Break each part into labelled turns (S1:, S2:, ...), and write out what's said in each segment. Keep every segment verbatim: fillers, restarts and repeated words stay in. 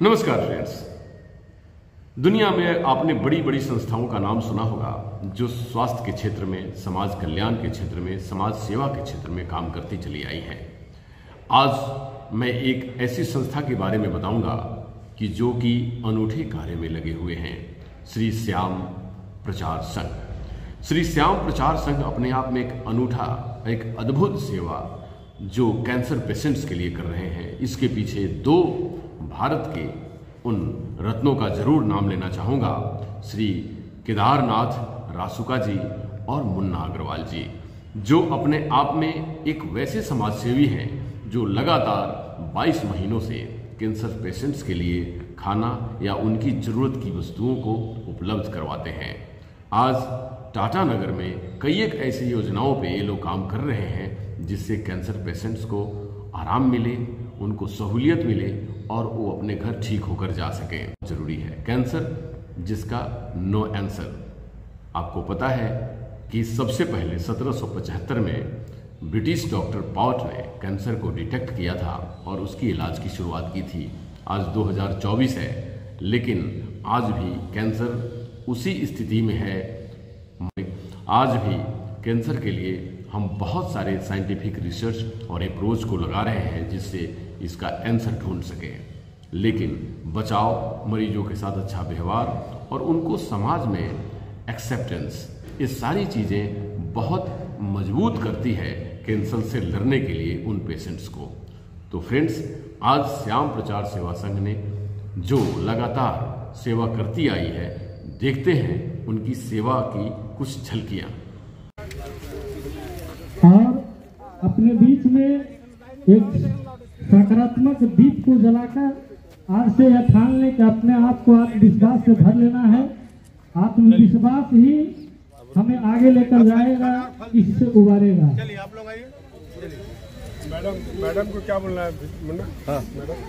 S1: नमस्कार फ्रेंड्स। दुनिया में आपने बड़ी बड़ी संस्थाओं का नाम सुना होगा जो स्वास्थ्य के क्षेत्र में, समाज कल्याण के क्षेत्र में, समाज सेवा के क्षेत्र में काम करती चली आई है। आज मैं एक ऐसी संस्था के बारे में बताऊंगा कि जो कि अनूठे कार्य में लगे हुए हैं, श्री श्याम प्रचार संघ। श्री श्याम प्रचार संघ अपने आप में एक अनूठा, एक अद्भुत सेवा जो कैंसर पेशेंट्स के लिए कर रहे हैं। इसके पीछे दो भारत के उन रत्नों का जरूर नाम लेना चाहूँगा, श्री केदारनाथ रासुका जी और मुन्ना अग्रवाल जी, जो अपने आप में एक वैसे समाजसेवी हैं जो लगातार बाईस महीनों से कैंसर पेशेंट्स के लिए खाना या उनकी ज़रूरत की वस्तुओं को उपलब्ध करवाते हैं। आज टाटा नगर में कई एक ऐसी योजनाओं पे ये लोग काम कर रहे हैं जिससे कैंसर पेशेंट्स को आराम मिले, उनको सहूलियत मिले और वो अपने घर ठीक होकर जा सकें। जरूरी है कैंसर जिसका नो आंसर। आपको पता है कि सबसे पहले सत्रह सौ पचहत्तर में ब्रिटिश डॉक्टर पॉट ने कैंसर को डिटेक्ट किया था और उसकी इलाज की शुरुआत की थी। आज दो हज़ार चौबीस है, लेकिन आज भी कैंसर उसी स्थिति में है। आज भी कैंसर के लिए हम बहुत सारे साइंटिफिक रिसर्च और अप्रोच को लगा रहे हैं जिससे इसका आंसर ढूंढ सके, लेकिन बचाव, मरीजों के साथ अच्छा व्यवहार और उनको समाज में एक्सेप्टेंस, ये सारी चीज़ें बहुत मजबूत करती है कैंसर से लड़ने के लिए उन पेशेंट्स को। तो फ्रेंड्स, आज श्याम प्रचार सेवा संघ ने जो लगातार सेवा करती आई है, देखते हैं उनकी सेवा की कुछ झलकियाँ।
S2: और अपने बीच में एक सकारात्मक दीप को जलाकर आज से यह ठान लें कि अपने आप को आत्मविश्वास से भर लेना है। आत्मविश्वास ही हमें आगे लेकर जाएगा, इससे उबारेगा।
S3: चलिए आप लोग आइए। मैडम मैडम को क्या बोलना है मुन्ना? हाँ मैडम।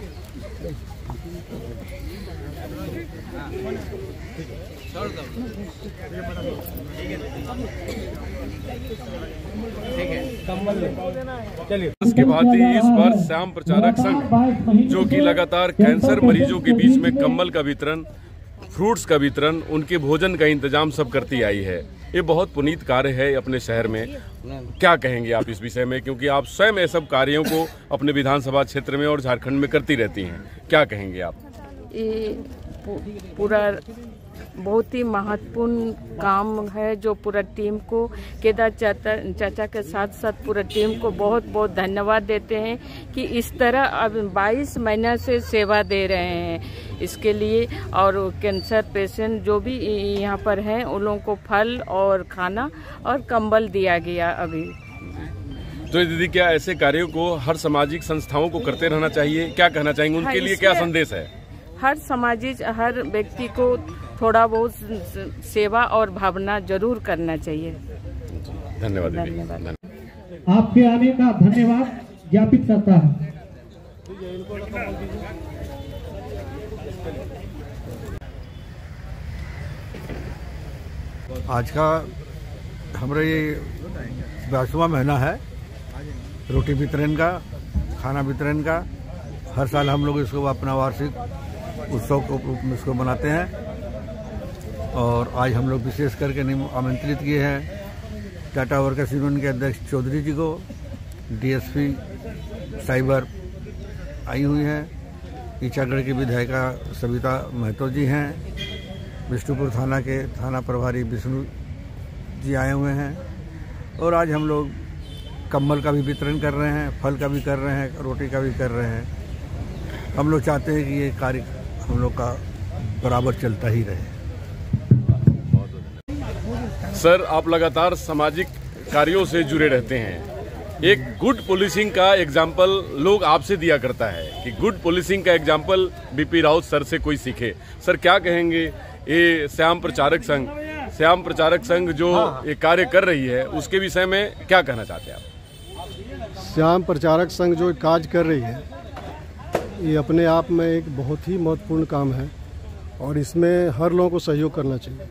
S4: चलिए। इसके बाद ही इस बार श्याम प्रचारक संघ जो कि लगातार कैंसर मरीजों के बीच में कंबल का वितरण, फ्रूट्स का वितरण, उनके भोजन का इंतजाम सब करती आई है। ये बहुत पुनीत कार्य है अपने शहर में। क्या कहेंगे आप इस विषय में, क्योंकि आप स्वयं ये सब कार्यों को अपने विधानसभा क्षेत्र में और झारखंड में करती रहती हैं, क्या कहेंगे आप?
S5: ये पूरा बहुत ही महत्वपूर्ण काम है जो पूरा टीम को, केदार चाचा चाचा के साथ साथ पूरा टीम को बहुत बहुत धन्यवाद देते हैं कि इस तरह अब बाईस महीने से सेवा दे रहे हैं इसके लिए। और कैंसर पेशेंट जो भी यहाँ पर हैं उन लोगों को फल और खाना और कंबल दिया गया अभी।
S4: तो दीदी, क्या ऐसे कार्यों को हर सामाजिक संस्थाओं को करते रहना चाहिए? क्या कहना चाहेंगे, उनके लिए क्या संदेश है?
S5: हर सामाजिक, हर व्यक्ति को थोड़ा बहुत सेवा और भावना जरूर करना चाहिए।
S4: धन्यवाद।
S5: धन्यवाद।
S2: आपके आने का धन्यवाद ज्ञापित करता है।
S3: आज का हमारा ये बाईसवां महीना है रोटी वितरण का, खाना वितरण का। हर साल हम लोग इसको अपना वार्षिक उत्सव को रूप में इसको मनाते हैं और आज हम लोग विशेष करके आमंत्रित किए हैं टाटा वर्कर्स यूनियन के अध्यक्ष चौधरी जी को, डीएसपी साइबर आई हुई हैं, ईचागढ़ की विधायिका सविता महतो जी हैं, विष्णुपुर थाना के थाना प्रभारी विष्णु जी आए हुए हैं और आज हम लोग कंबल का भी वितरण कर रहे हैं, फल का भी कर रहे हैं, रोटी का भी कर रहे हैं। हम लोग चाहते हैं कि ये कार्य हम लोग का बराबर चलता ही रहे।
S4: सर, आप लगातार सामाजिक कार्यों से जुड़े रहते हैं। एक गुड पुलिसिंग का एग्जाम्पल लोग आपसे दिया करता है कि गुड पुलिसिंग का एग्जाम्पल बीपी राउत सर से कोई सीखे। सर, क्या कहेंगे ये श्याम प्रचारक संघ श्याम प्रचारक संघ जो ये कार्य कर रही है उसके विषय में क्या कहना चाहते हैं आप?
S6: श्याम प्रचारक संघ जो कार्य कर रही है ये अपने आप में एक बहुत ही महत्वपूर्ण काम है और इसमें हर लोगों को सहयोग करना चाहिए।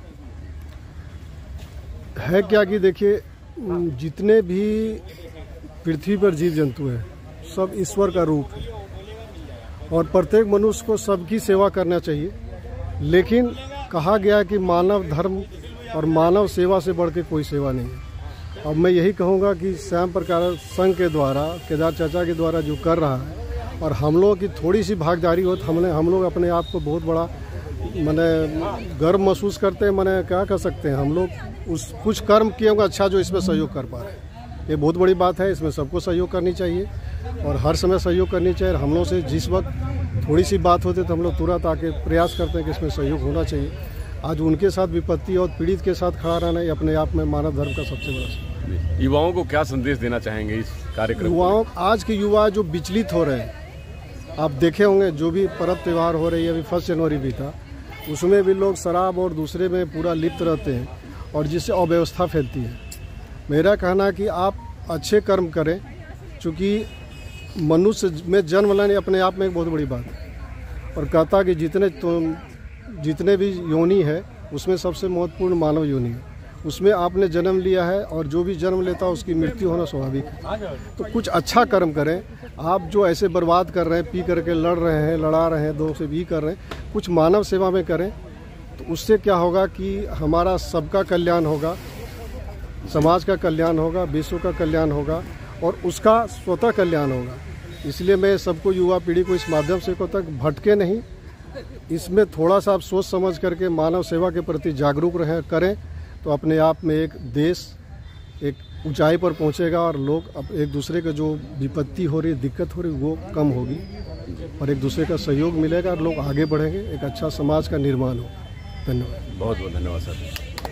S6: है क्या कि देखिए, जितने भी पृथ्वी पर जीव जंतु हैं सब ईश्वर का रूप है और प्रत्येक मनुष्य को सबकी सेवा करना चाहिए। लेकिन कहा गया कि मानव धर्म और मानव सेवा से बढ़ के कोई सेवा नहीं है। अब मैं यही कहूँगा कि श्याम प्रकाश संघ के द्वारा, केदार चाचा के द्वारा जो कर रहा है, और हम लोगों की थोड़ी सी भागीदारी हो तो हमने हम लोग अपने आप को बहुत बड़ा मैंने गर्व महसूस करते हैं। मैंने क्या कर सकते हैं, हम लोग उस कुछ कर्म किए होंगे अच्छा जो इसमें सहयोग कर पा रहे हैं। ये बहुत बड़ी बात है, इसमें सबको सहयोग करनी चाहिए और हर समय सहयोग करनी चाहिए। हम लोग से जिस वक्त थोड़ी सी बात होती है तो हम लोग तुरंत आके प्रयास करते हैं कि इसमें सहयोग होना चाहिए। आज उनके साथ विपत्ति और पीड़ित के साथ खड़ा रहना ये अपने आप में मानव धर्म का सबसे बड़ा।
S4: युवाओं को क्या संदेश देना चाहेंगे इस कार्यक्रम?
S6: युवाओं आज के युवा जो विचलित हो रहे हैं, आप देखे होंगे जो भी पर्व त्यौहार हो रही है, अभी फर्स्ट जनवरी भी था, उसमें भी लोग शराब और दूसरे में पूरा लिप्त रहते हैं और जिससे अव्यवस्था फैलती है। मेरा कहना है कि आप अच्छे कर्म करें, क्योंकि मनुष्य में जन्म लेने अपने आप में एक बहुत बड़ी बात है। और कहता कि जितने तो जितने भी योनि है उसमें सबसे महत्वपूर्ण मानव योनि है, उसमें आपने जन्म लिया है और जो भी जन्म लेता है उसकी मृत्यु होना स्वाभाविक है। तो कुछ अच्छा कर्म करें। आप जो ऐसे बर्बाद कर रहे हैं, पी करके लड़ रहे हैं, लड़ा रहे हैं, दो से भी कर रहे हैं, कुछ मानव सेवा में करें। तो उससे क्या होगा कि हमारा सबका कल्याण होगा, समाज का कल्याण होगा, विश्व का कल्याण होगा और उसका स्वतः कल्याण होगा। इसलिए मैं सबको, युवा पीढ़ी को इस माध्यम से को तक भटके नहीं, इसमें थोड़ा सा आप सोच समझ करके मानव सेवा के प्रति जागरूक रहें करें तो अपने आप में एक देश एक ऊंचाई पर पहुंचेगा और लोग अब एक दूसरे का जो विपत्ति हो रही, दिक्कत हो रही, वो कम होगी और एक दूसरे का सहयोग मिलेगा और लोग आगे बढ़ेंगे, एक अच्छा समाज का निर्माण होगा। धन्यवाद।
S4: बहुत बहुत धन्यवाद sir.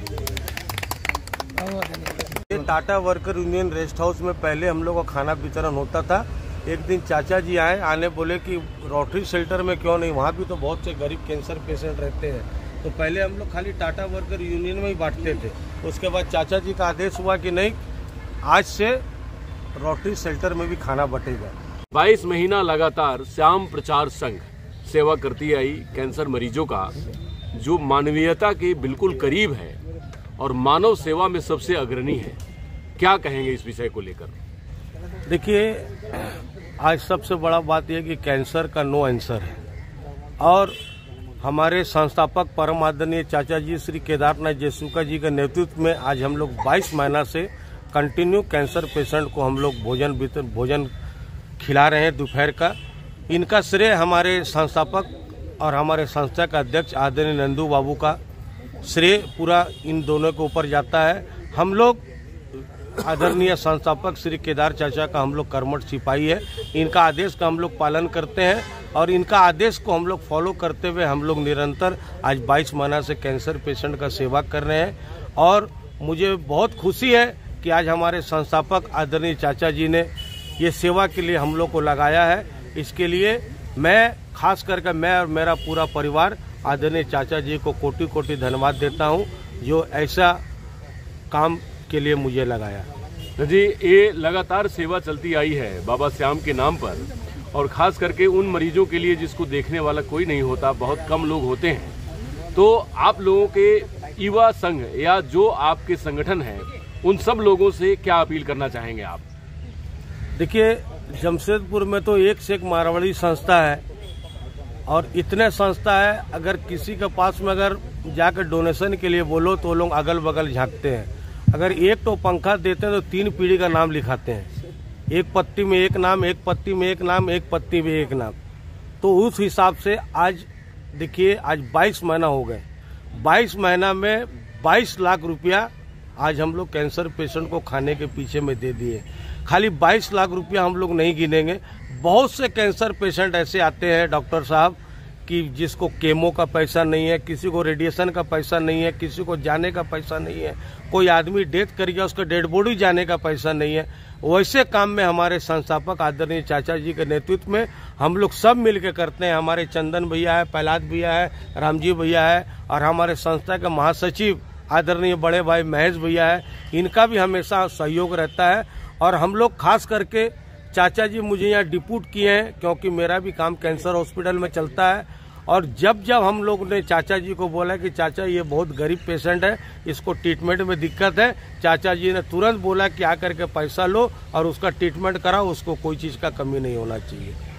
S7: Tata worker union rest house में पहले हम लोग का खाना वितरण होता था। एक दिन चाचा जी आए, आने बोले कि रोटरी शेल्टर में क्यों नहीं, वहाँ भी तो बहुत से गरीब कैंसर पेशेंट रहते हैं। तो पहले हम लोग खाली टाटा वर्कर यूनियन में ही बांटते थे। उसके बाद चाचा जी का आदेश हुआ कि नहीं, आज से रोटरी शेल्टर में भी खाना बटेगा।
S1: बाईस महीना लगातार श्याम प्रचार संघ सेवा करती आई कैंसर मरीजों का, जो मानवीयता के बिल्कुल करीब है और मानव सेवा में सबसे अग्रणी है। क्या कहेंगे इस विषय को लेकर?
S7: देखिए, आज सबसे बड़ा बात यह कि कैंसर का नो आंसर है और हमारे संस्थापक परम आदरणीय चाचा जी श्री केदारनाथ जयसूखा जी के नेतृत्व में आज हम लोग बाईस महीना से कंटिन्यू कैंसर पेशेंट को हम लोग भोजन वितरण भोजन खिला रहे हैं दोपहर का। इनका श्रेय हमारे संस्थापक और हमारे संस्था का अध्यक्ष आदरणीय नंदू बाबू का श्रेय पूरा इन दोनों के ऊपर जाता है। हम लोग आदरणीय संस्थापक श्री केदार चाचा का हम लोग कर्मठ सिपाही है। इनका आदेश का हम लोग पालन करते हैं और इनका आदेश को हम लोग फॉलो करते हुए हम लोग निरंतर आज बाईस महीना से कैंसर पेशेंट का सेवा कर रहे हैं। और मुझे बहुत खुशी है कि आज हमारे संस्थापक आदरणीय चाचा जी ने ये सेवा के लिए हम लोग को लगाया है। इसके लिए मैं खास करके मैं और मेरा पूरा परिवार आदरणीय चाचा जी को कोटि कोटि धन्यवाद देता हूँ, जो ऐसा काम के लिए मुझे लगाया।
S1: जी, ये लगातार सेवा चलती आई है बाबा श्याम के नाम पर, और खास करके उन मरीजों के लिए जिसको देखने वाला कोई नहीं होता, बहुत कम लोग होते हैं। तो आप लोगों के युवा संघ या जो आपके संगठन है, उन सब लोगों से क्या अपील करना चाहेंगे आप?
S7: देखिए, जमशेदपुर में तो एक से एक मारवाड़ी संस्था है और इतने संस्था है, अगर किसी के पास में अगर जाकर डोनेशन के लिए बोलो तो लोग अगल बगल झांकते हैं। अगर एक तो पंखा देते हैं तो तीन पीढ़ी का नाम लिखाते हैं, एक पत्ती में एक नाम, एक पत्ती में एक नाम, एक पत्ती में एक नाम। तो उस हिसाब से आज देखिए, आज बाईस महीना हो गए, बाईस महीना में बाईस लाख रुपया आज हम लोग कैंसर पेशेंट को खाने के पीछे में दे दिए। खाली बाईस लाख रुपया हम लोग नहीं गिनेंगे, बहुत से कैंसर पेशेंट ऐसे आते हैं डॉक्टर साहब कि जिसको केमो का पैसा नहीं है, किसी को रेडिएशन का पैसा नहीं है, किसी को जाने का पैसा नहीं है, कोई आदमी डेथ कर गया उसका डेड बॉडी जाने का पैसा नहीं है। वैसे काम में हमारे संस्थापक आदरणीय चाचा जी के नेतृत्व में हम लोग सब मिलकर करते हैं। हमारे चंदन भैया है, प्रहलाद भैया है, रामजी भैया है और हमारे संस्था के महासचिव आदरणीय बड़े भाई महेश भैया है, इनका भी हमेशा सहयोग रहता है। और हम लोग खास करके चाचा जी मुझे यहाँ डिप्यूट किए हैं, क्योंकि मेरा भी काम कैंसर हॉस्पिटल में चलता है। और जब जब हम लोग ने चाचा जी को बोला कि चाचा ये बहुत गरीब पेशेंट है, इसको ट्रीटमेंट में दिक्कत है, चाचा जी ने तुरंत बोला कि आकर के पैसा लो और उसका ट्रीटमेंट कराओ, उसको कोई चीज़ का कमी नहीं होना चाहिए।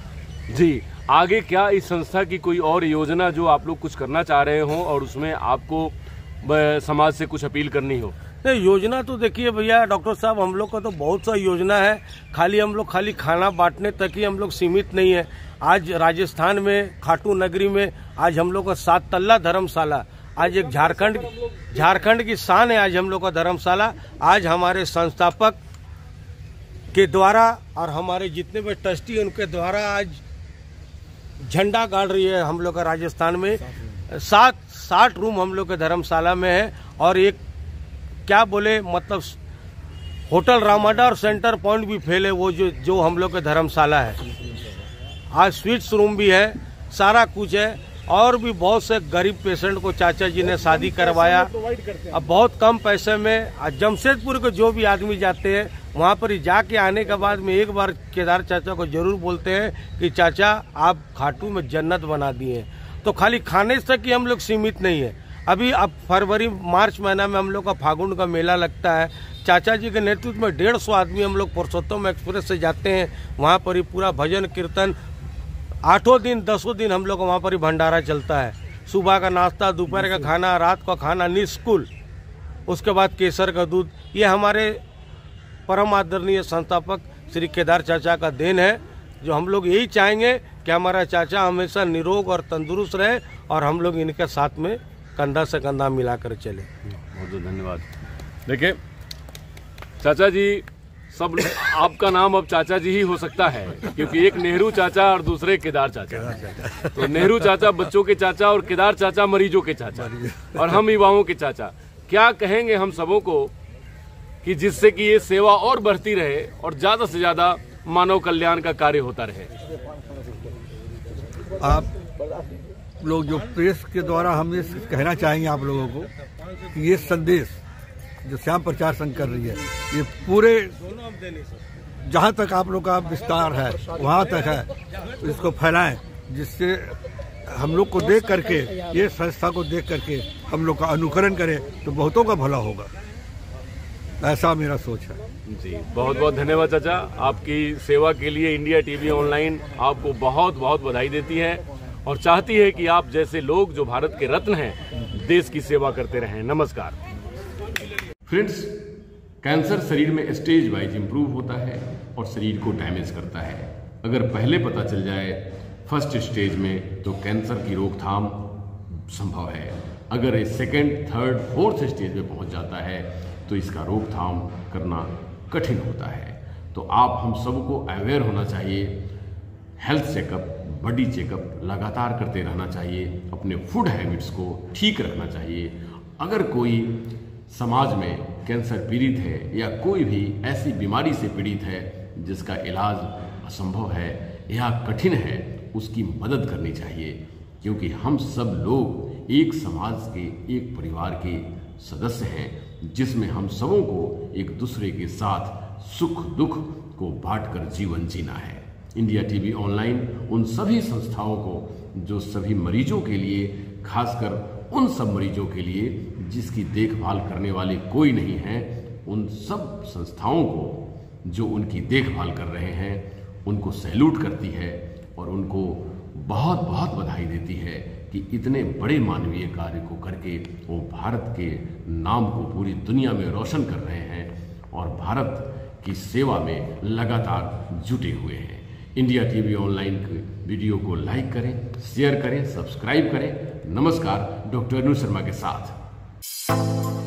S4: जी, आगे क्या इस संस्था की कोई और योजना जो आप लोग कुछ करना चाह रहे हो और उसमें आपको समाज से कुछ अपील करनी हो?
S7: नहीं, योजना तो देखिए भैया डॉक्टर साहब, हम लोग का तो बहुत सा योजना है। खाली हम लोग खाली खाना बांटने तक ही हम लोग सीमित नहीं है। आज राजस्थान में खाटू नगरी में आज हम लोग का सात तल्ला धर्मशाला, आज एक झारखंड झारखंड की शान है आज हम लोग का धर्मशाला। आज हमारे संस्थापक के द्वारा और हमारे जितने भी ट्रस्टी हैं उनके द्वारा आज झंडा गाड़ रही है हम लोग का राजस्थान में। सात साठ रूम हम लोग के धर्मशाला में है और एक क्या बोले मतलब होटल रामाडा और सेंटर पॉइंट भी फैले वो जो जो हम लोग के धर्मशाला है। आज स्वीट्स रूम भी है, सारा कुछ है। और भी बहुत से गरीब पेशेंट को चाचा जी ने शादी करवाया अब बहुत कम पैसे में। जमशेदपुर के जो भी आदमी जाते हैं वहाँ पर जाके आने के बाद में एक बार केदार चाचा को जरूर बोलते हैं कि चाचा आप खाटू में जन्नत बना दिए। तो खाली खाने तक ही हम लोग सीमित नहीं है। अभी अब फरवरी मार्च महीना में हम लोग का फागुन का मेला लगता है। चाचा जी के नेतृत्व में डेढ़ सौ आदमी हम लोग पुरुषोत्तम एक्सप्रेस से जाते हैं। वहाँ पर ही पूरा भजन कीर्तन आठों दिन दसों दिन हम लोग का वहाँ पर ही भंडारा चलता है। सुबह का नाश्ता, दोपहर का खाना, रात का खाना निःशुल्क, उसके बाद केसर का दूध। ये हमारे परम आदरणीय संस्थापक श्री केदार चाचा का देन है, जो हम लोग यही चाहेंगे कि हमारा चाचा हमेशा निरोग और तंदुरुस्त रहे और हम लोग इनके साथ में कंधा से कंधा मिलाकर चले।
S4: बहुत बहुत धन्यवाद। देखिए चाचा जी, सब आपका नाम अब चाचा जी ही हो सकता है, क्योंकि एक नेहरू चाचा और दूसरे केदार चाचा। तो नेहरू चाचा बच्चों के चाचा और केदार चाचा मरीजों के चाचा और हम युवाओं के चाचा। क्या कहेंगे हम सबों को कि जिससे कि ये सेवा और बढ़ती रहे और ज्यादा से ज्यादा मानव कल्याण का कार्य होता रहे?
S3: आप लोग जो प्रेस के द्वारा हम ये कहना चाहेंगे आप लोगों को कि ये संदेश जो श्याम प्रचार संघ कर रही है, ये पूरे जहाँ तक आप लोग का विस्तार है वहाँ तक है, इसको फैलाएं, जिससे हम लोग को देख करके, ये संस्था को देख करके हम लोग का अनुकरण करें तो बहुतों का भला होगा। ऐसा मेरा सोच है
S4: जी। बहुत बहुत धन्यवाद चाचा, आपकी सेवा के लिए इंडिया टीवी ऑनलाइन आपको बहुत बहुत बधाई देती है और चाहती है कि आप जैसे लोग जो भारत के रत्न हैं देश की सेवा करते रहें। नमस्कार
S1: फ्रेंड्स, कैंसर शरीर में स्टेज वाइज इम्प्रूव होता है और शरीर को डैमेज करता है। अगर पहले पता चल जाए फर्स्ट स्टेज में तो कैंसर की रोकथाम संभव है। अगर ये सेकेंड, थर्ड, फोर्थ स्टेज में पहुंच जाता है तो इसका रोकथाम करना कठिन होता है। तो आप हम सबको अवेयर होना चाहिए। हेल्थ चेकअप, बॉडी चेकअप लगातार करते रहना चाहिए। अपने फूड हैबिट्स को ठीक रखना चाहिए। अगर कोई समाज में कैंसर पीड़ित है या कोई भी ऐसी बीमारी से पीड़ित है जिसका इलाज असंभव है या कठिन है, उसकी मदद करनी चाहिए, क्योंकि हम सब लोग एक समाज के, एक परिवार के सदस्य हैं, जिसमें हम सबों को एक दूसरे के साथ सुख दुख को बांटकर जीवन जीना है। इंडिया टीवी ऑनलाइन उन सभी संस्थाओं को जो सभी मरीजों के लिए, खासकर उन सब मरीजों के लिए जिसकी देखभाल करने वाले कोई नहीं है, उन सब संस्थाओं को जो उनकी देखभाल कर रहे हैं उनको सैल्यूट करती है और उनको बहुत बहुत बधाई देती है कि इतने बड़े मानवीय कार्य को करके वो भारत के नाम को पूरी दुनिया में रोशन कर रहे हैं और भारत की सेवा में लगातार जुटे हुए हैं। इंडिया टीवी ऑनलाइन के वीडियो को लाइक करें, शेयर करें, सब्सक्राइब करें। नमस्कार, डॉक्टर अनु शर्मा के साथ।